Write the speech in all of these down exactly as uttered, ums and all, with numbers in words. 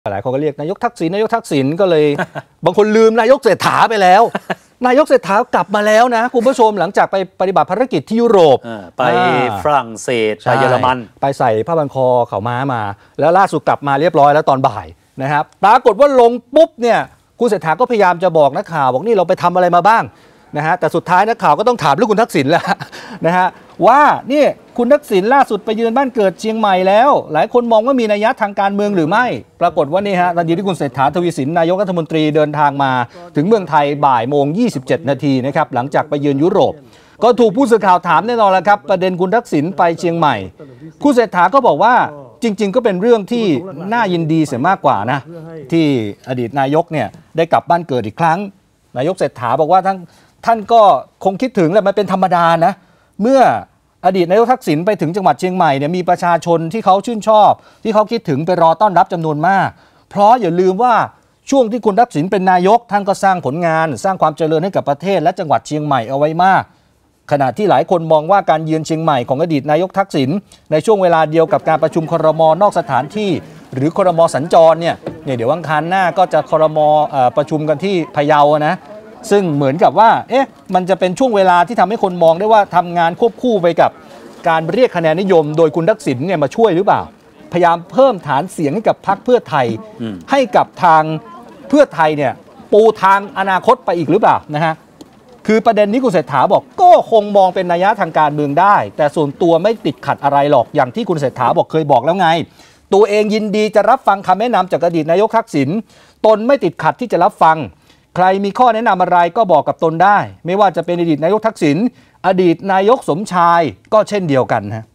หลายคนก็เรียกนายกทักษิณนายกทักษิณก็เลย บางคนลืมนายกเศรษฐาไปแล้ว นายกเศรษฐากลับมาแล้วนะคุณผู้ชมหลังจากไปปฏิบัติภารกิจที่ยุโรปไปฝรั่งเศสไปเยอรมันไปใส่ผ้าพันคอเขาม้ามาแล้วล่าสุดกลับมาเรียบร้อยแล้วตอนบ่ายนะครับปรากฏว่าลงปุ๊บเนี่ยคุณเศรษฐาก็พยายามจะบอกนักข่าวบอกนี่เราไปทำอะไรมาบ้างนะฮะแต่สุดท้ายนักข่าวก็ต้องถามเรื่องคุณทักษิณแล้วนะฮะว่านี่คุณทักษิณล่าสุดไปเยือนบ้านเกิดเชียงใหม่แล้วหลายคนมองว่ามีนัยยะทางการเมืองหรือไม่ปรากฏว่านี่ฮะทันทีที่คุณเศรษฐาทวีสินนายกรัฐมนตรีเดินทางมาถึงเมืองไทยบ่ายโมงยี่สิบเจ็ดนาทีนะครับหลังจากไปเยือนยุโรปก็ถูกผู้สื่อข่าวถามแน่นอนแล้วครับประเด็นคุณทักษิณไปเชียงใหม่คุณเศรษฐาก็บอกว่าจริงๆก็เป็นเรื่องที่น่ายินดีเสียมากกว่านะที่อดีตนายกเนี่ยได้กลับบ้านเกิดอีกครั้งนายกเศรษฐาบอกว่าทั้งท่านก็คงคิดถึงแหละมันเป็นธรรมดานะเมื่ออดีตนายกทักษิณไปถึงจังหวัดเชียงใหม่เนี่ยมีประชาชนที่เขาชื่นชอบที่เขาคิดถึงไปรอต้อนรับจำนวนมากเพราะอย่าลืมว่าช่วงที่คุณทักษิณเป็นนายกท่านก็สร้างผลงานสร้างความเจริญให้กับประเทศและจังหวัดเชียงใหม่เอาไว้มากขณะที่หลายคนมองว่าการเยือนเชียงใหม่ของอดีตนายกทักษิณในช่วงเวลาเดียวกับการประชุมครม.นอกสถานที่หรือครม.สัญจรเนี่ยเดี๋ยววันอังคารหน้าก็จะครม.ประชุมกันที่พะเยานะซึ่งเหมือนกับว่าเอ๊ะมันจะเป็นช่วงเวลาที่ทำให้คนมองได้ว่าทำงานควบคู่ไปกับการเรียกคะแนนนิยมโดยคุณทักษิณเนี่ยมาช่วยหรือเปล่าพยายามเพิ่มฐานเสียงให้กับพรรคเพื่อไทยให้กับทางเพื่อไทยเนี่ยปูทางอนาคตไปอีกหรือเปล่านะฮะคือประเด็นนี้คุณเศรษฐาบอกก็คงมองเป็นนัยยะทางการเมืองได้แต่ส่วนตัวไม่ติดขัดอะไรหรอกอย่างที่คุณเศรษฐาบอกเคยบอกแล้วไงตัวเองยินดีจะรับฟังคำแนะนำจากอดีตนายกทักษิณตนไม่ติดขัดที่จะรับฟังใครมีข้อแนะนำอะไรก็บอกกับตนได้ไม่ว่าจะเป็นอดีตนายกทักษิณอดีตนายกสมชายก็เช่นเดียวกันฮะ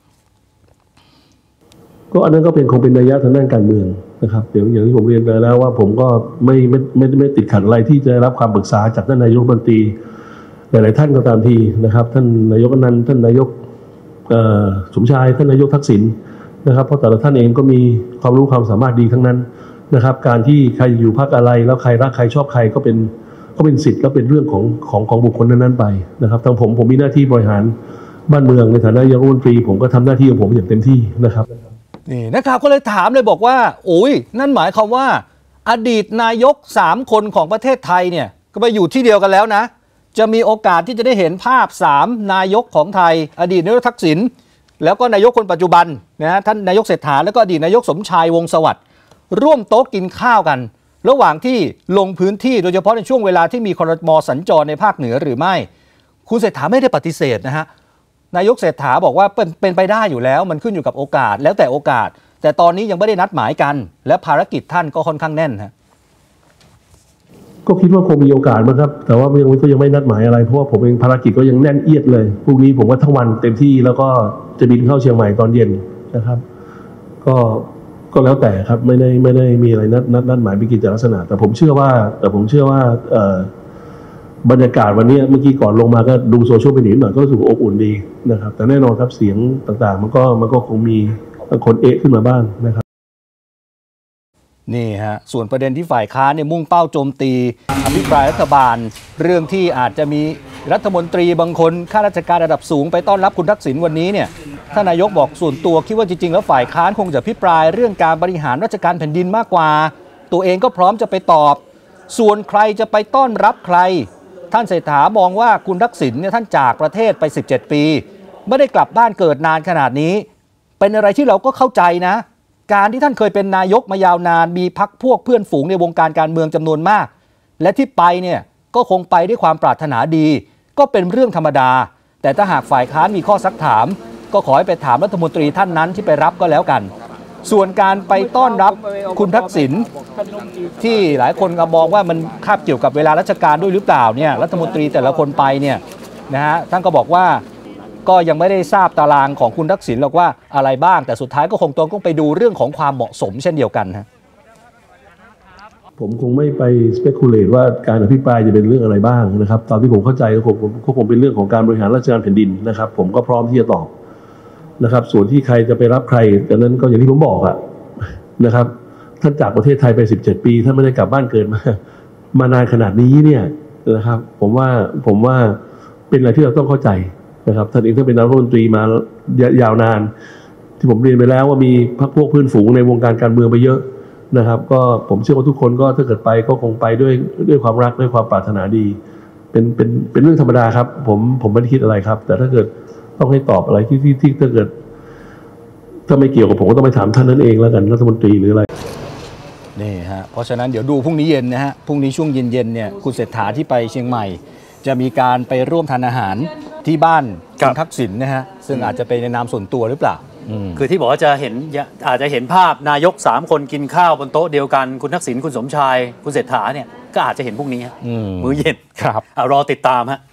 ก็อันนั้นก็เป็นคงเป็นนัยยะทางด้านการเมืองนะครับอย่างอย่างที่ผมเรียนไปแล้วว่าผมก็ไม่ไม่ไม่ไม่ติดขัดอะไรที่จะรับความปรึกษาจากท่านนายกรัฐมนตรีหลายๆท่านก็ตามทีนะครับท่านนายกอนันต์ท่านนายกสมชายท่านนายกทักษิณนะครับเพราะแต่ละท่านเองก็มีความรู้ความสามารถดีทั้งนั้นนะครับการที่ใครอยู่พรรคอะไรแล้วใครรักใครชอบใครก็เป็นก็เป็นสิทธิ์และเป็นเรื่องของของของบุคคลนั้นๆไปนะครับทางผมผมมีหน้าที่บริหารบ้านเมืองในฐานะนายกรัฐมนตรีผมก็ทำหน้าที่ของผมอย่างเต็มที่นะครับนี่นักข่าวก็เลยถามเลยบอกว่าโอ้ยนั่นหมายความว่าอดีตนายกสามคนของประเทศไทยเนี่ยก็ไปอยู่ที่เดียวกันแล้วนะจะมีโอกาสที่จะได้เห็นภาพสามนายกของไทยอดีตนายกทักษิณแล้วก็นายกคนปัจจุบันนะท่านนายกเศรษฐาแล้วก็อดีตนายกสมชายวงศ์สวัสดิ์ร่วมโต๊ะกินข้าวกันระหว่างที่ลงพื้นที่โดยเฉพาะในช่วงเวลาที่มีครม.สัญจรในภาคเหนือหรือไม่คุณเศรษฐาไม่ได้ปฏิเสธนะฮะนายกเศรษฐาบอกว่าเป็นเป็นไปได้อยู่แล้วมันขึ้นอยู่กับโอกาสแล้วแต่โอกาสแต่ตอนนี้ยังไม่ได้นัดหมายกันและภารกิจท่านก็ค่อนข้างแน่นฮะก็คิดว่าคงมีโอกาสมั้งครับแต่ว่ายังก็ยังไม่นัดหมายอะไรเพราะว่าผมเองภารกิจก็ยังแน่นเอียดเลยพรุ่งนี้ผมก็ทั้งวันเต็มที่แล้วก็จะบินเข้าเชียงใหม่ตอนเย็นนะครับก็ก็แล้วแต่ครับไม่ได้ไม่ได้มีอะไรนัดนัดนัดหมายเป็นกิจลักษณะแต่ผมเชื่อว่าแต่ผมเชื่อว่าเอ่อบรรยากาศวันนี้เมื่อกี้ก่อนลงมาก็ดูโซเชียลมีเดียหน่อยก็รู้สึกอบอุ่นดีนะครับแต่แน่นอนครับเสียงต่างๆมันก็มันก็คงมีคนเอะขึ้นมาบ้างนะครับนี่ฮะส่วนประเด็นที่ฝ่ายค้านเนี่ยมุ่งเป้าโจมตีอภิปรายรัฐบาลเรื่องที่อาจจะมีรัฐมนตรีบางคนข้าราชการระดับสูงไปต้อนรับคุณทักษิณวันนี้เนี่ยท่านนายกบอกส่วนตัวคิดว่าจริงๆแล้วฝ่ายค้านคงจะอภิปรายเรื่องการบริหารราชการแผ่นดินมากกว่าตัวเองก็พร้อมจะไปตอบส่วนใครจะไปต้อนรับใครท่านเศรษฐามองว่าคุณทักษิณเนี่ยท่านจากประเทศไปสิบเจ็ดปีไม่ได้กลับบ้านเกิดนานขนาดนี้เป็นอะไรที่เราก็เข้าใจนะการที่ท่านเคยเป็นนายกมายาวนานมีพรรคพวกเพื่อนฝูงในวงการการเมืองจำนวนมากและที่ไปเนี่ยก็คงไปด้วยความปรารถนาดีก็เป็นเรื่องธรรมดาแต่ถ้าหากฝ่ายค้านมีข้อซักถามก็ขอให้ไปถามรัฐมนตรีท่านนั้นที่ไปรับก็แล้วกันส่วนการไปต้อนรับคุณทักษิณที่หลายคนก็มองว่ามันคาบเกี่ยวกับเวลาราชการด้วยหรือเปล่าเนี่ยรัฐมนตรีแต่ละคนไปเนี่ยนะฮะท่านก็บอกว่าก็ยังไม่ได้ทราบตารางของคุณทักษิณหรอกว่าอะไรบ้างแต่สุดท้ายก็คงต้องไปดูเรื่องของความเหมาะสมเช่นเดียวกันฮะผมคงไม่ไป speculate ว่าการอภิปรายจะเป็นเรื่องอะไรบ้างนะครับตามที่ผมเข้าใจก็คงก็คงเป็นเรื่องของการบริหารราชการแผ่นดินนะครับผมก็พร้อมที่จะตอบนะครับส่วนที่ใครจะไปรับใครดังนั้นก็อย่างที่ผมบอกอะนะครับท่านจากประเทศไทยไปสิบเจ็ดปีท่านไม่ได้กลับบ้านเกิดมามานานขนาดนี้เนี่ยนะครับผมว่าผมว่าเป็นอะไรที่เราต้องเข้าใจนะครับท่านเองท่านเป็นนายกรัฐมนตรีมายาวนานที่ผมเรียนไปแล้วว่ามีพรรคพวกเพื่อนฝูงในวงการการเมืองไปเยอะนะครับก็ผมเชื่อว่าทุกคนก็ถ้าเกิดไปก็คงไปด้วยด้วยความรักด้วยความปรารถนาดีเป็นเป็นเป็นเรื่องธรรมดาครับผมผมไม่ได้คิดอะไรครับแต่ถ้าเกิดต้องให้ตอบอะไรที่ที่ที่ถ้าเกิดถ้าไม่เกี่ยวกับผมก็ต้องไปถามท่านนั้นเองแล้วกันรัฐมนตรีหรืออะไรนี่ฮะเพราะฉะนั้นเดี๋ยวดูพรุ่งนี้เย็นนะฮะพรุ่งนี้ช่วงเย็นๆเนี่ยคุณเศรษฐาที่ไปเชียงใหม่ จะมีการไปร่วมทานอาหารที่บ้านคุณทักษิณนะฮะซึ่งอาจจะเป็นในนามส่วนตัวหรือเปล่าคือที่บอกว่าจะเห็นอาจจะเห็นภาพนายกสามคนกินข้าวบนโต๊ะเดียวกันคุณทักษิณคุณสมชายคุณเศรษฐาเนี่ยก็อาจจะเห็นพรุ่งนี้มื้อเย็นครับรอติดตามฮะ